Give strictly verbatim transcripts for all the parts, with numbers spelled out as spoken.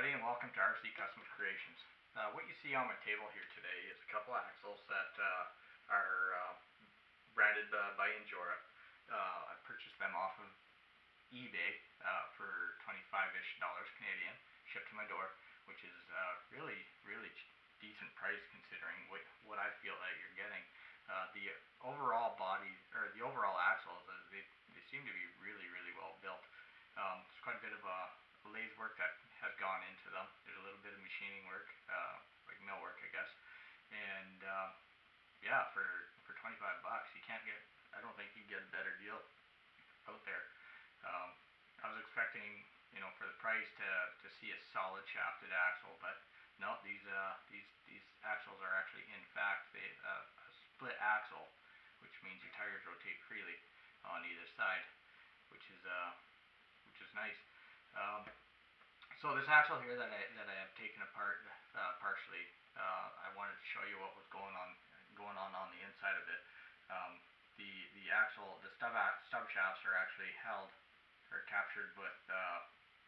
everybody, and welcome to R C Customs Creations. Uh, what you see on my table here today is a couple axles that uh, are uh, branded uh, by Injora. Uh, I purchased them off of eBay uh, for twenty-five-ish dollars Canadian, shipped to my door, which is uh, really, really decent price considering what what I feel that you're getting. Uh, the overall body or the overall axles, uh, they they seem to be really, really well built. Um, there's quite a bit of a lathe work that has gone into them. There's a little bit of machining work, uh, like mill work, I guess. And uh, yeah, for for twenty-five bucks, you can't get. I don't think you can get a better deal out there. Um, I was expecting, you know, for the price to to see a solid shafted axle, but no, these uh these these axles are actually, in fact, they uh, a split axle, which means your tires rotate freely on either side, which is uh which is nice. Um, so this axle here that I that I have taken apart uh, partially, uh, I wanted to show you what was going on going on on the inside of it. Um, the the axle, the stub stub shafts are actually held or captured with uh,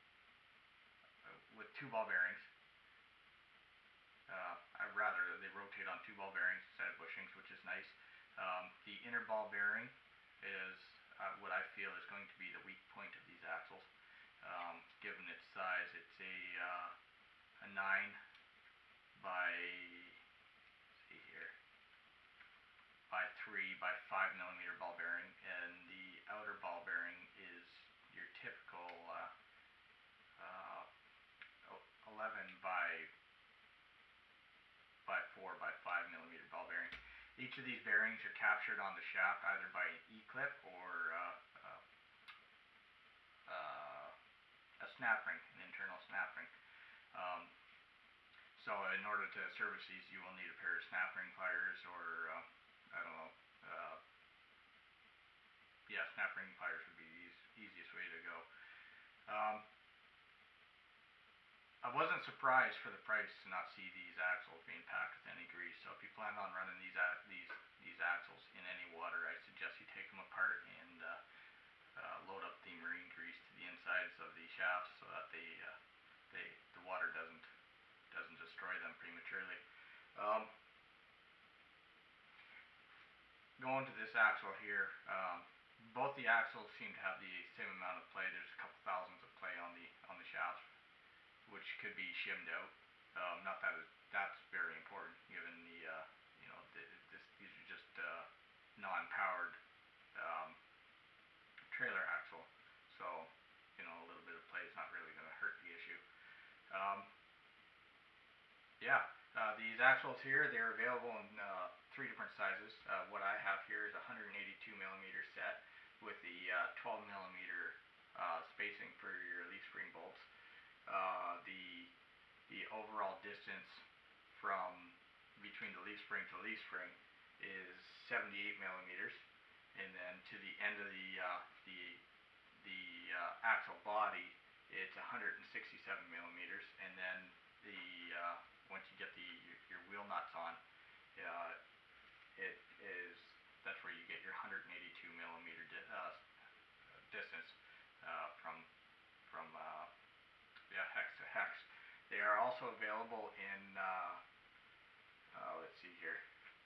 with two ball bearings. Uh, I rather they rotate on two ball bearings instead of bushings, which is nice. Um, the inner ball bearing is uh, what I feel is going to be the weak point of these axles. Um, given its size, it's a uh, a nine by let's see here by three by five millimeter ball bearing, and the outer ball bearing is your typical uh, uh, eleven by by four by five millimeter ball bearing. Each of these bearings are captured on the shaft either by an E-clip or uh, uh, uh, a snap ring, an internal snap ring. Um, so in order to service these, you will need a pair of snap ring pliers, or uh, I don't know. Uh, yeah, snap ring pliers would be the easy, easiest way to go. Um, I wasn't surprised for the price to not see these axles being packed with any grease. So if you plan on running these these these axles in any water, I suggest you take them apart and uh, uh, load up the marine grease to the insides of the shafts so that they uh, they the water doesn't doesn't destroy them prematurely. Um, going to this axle here, um, both the axles seem to have the same amount of play. There's a couple thousandths of play on the on the shafts, which could be shimmed out. Um, not that it, that's very important, given the uh, you know the, this, these are just uh, non-powered um, trailer axle, so you know a little bit of play is not really going to hurt the issue. Um, yeah, uh, these axles here, they're available in uh, three different sizes. Uh, what I have here is a one hundred eighty-two millimeter set with the uh, twelve millimeter uh, spacing for your leaf spring bolts. Uh, the the overall distance from between the leaf spring to leaf spring is seventy-eight millimeters, and then to the end of the uh, the the uh, axle body, it's one hundred sixty-seven millimeters, and then the uh, once you get the your wheel nuts on, uh, it is that's where you get your one hundred eighty-two millimeter di uh, distance uh, from from uh, yeah, hex to hex. They are also available in, uh, uh, let's see here,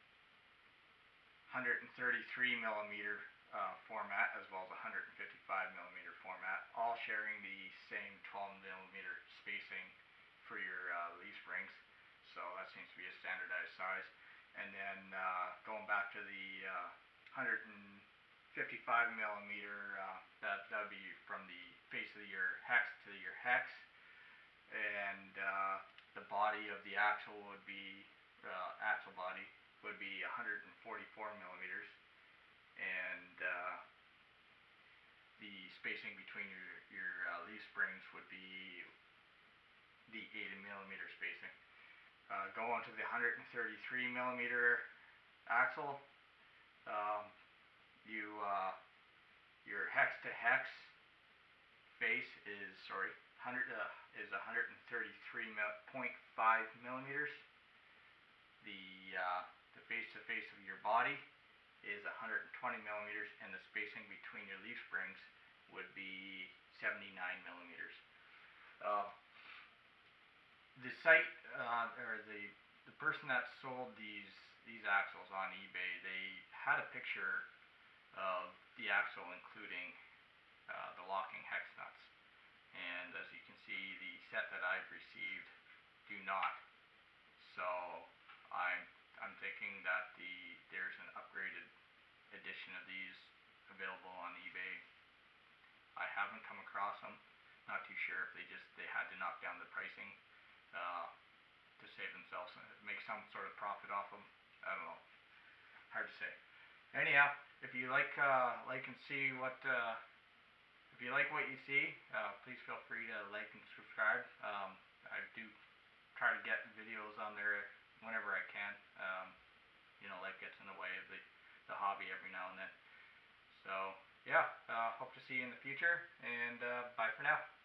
one hundred thirty-three millimeter uh, format, as well as one hundred fifty-five millimeter format, all sharing the same twelve millimeter spacing for your uh, leaf springs. So that seems to be a standardized size. And then uh, going back to the uh, one hundred fifty-five millimeter, uh, that that would be from the face of your hex to your hex. And uh, the body of the axle would be uh, axle body would be one hundred forty-four millimeters, and uh, the spacing between your your uh, leaf springs would be the eighty millimeter spacing. Uh, go on to the one hundred thirty-three millimeter axle. Um, you uh, your hex to hex face is sorry. one hundred uh, is one hundred thirty-three point five millimeters. The uh, the face to face of your body is one hundred twenty millimeters, and the spacing between your leaf springs would be seventy-nine millimeters. Uh, the person that sold these these axles on eBay, they had a picture of the axle including uh, the locking hex nuts, and as you can see, the set that I've received do not. So I'm I'm thinking that the there's an upgraded edition of these available on eBay. I haven't come across them. Not too sure if they just they had to knock down the pricing uh, to save themselves and make some sort of profit off them. I don't know. Hard to say. Anyhow, if you like uh, like and see what uh, if you like what you see, uh, please feel free to like and subscribe. Um, I do try to get videos on there whenever I can. Um, you know, life gets in the way of the, the hobby every now and then. So, yeah, uh, hope to see you in the future, and uh, bye for now.